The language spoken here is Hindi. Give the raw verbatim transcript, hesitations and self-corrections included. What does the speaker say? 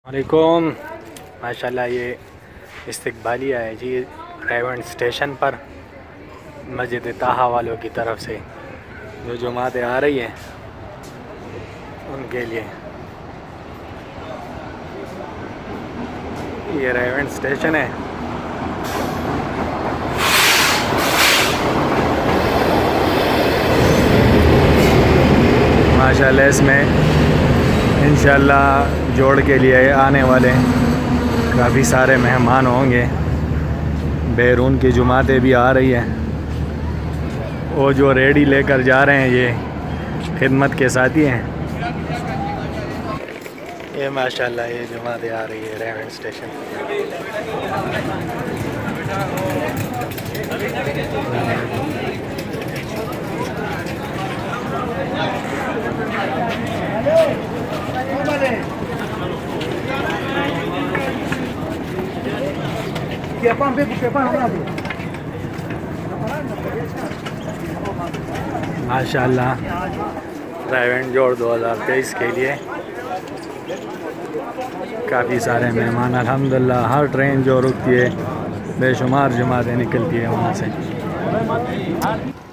वालेकुम। माशाल्लाह ये इस्तकबालिया है जी रेवंड स्टेशन पर मस्जिद ताहा वालों की तरफ से जो जुमातें आ रही हैं उनके लिए। ये रेवंड स्टेशन है। माशाल्लाह इसमें इंशाल्लाह जोड़ के लिए आने वाले काफ़ी सारे मेहमान होंगे। बैरून की जुमातें भी आ रही हैं। वो जो रेडी लेकर जा रहे हैं ये खिदमत के साथी हैं। ये माशाल्लाह ये जुमातें आ रही है रेवंड स्टेशन। माशाल्लाह रेवंड जोड़ दो हज़ार तेईस के लिए काफ़ी सारे मेहमान अल्हम्दुलिल्लाह। हर ट्रेन जो रुकती है बेशुमार जुमातें निकलती है वहाँ से।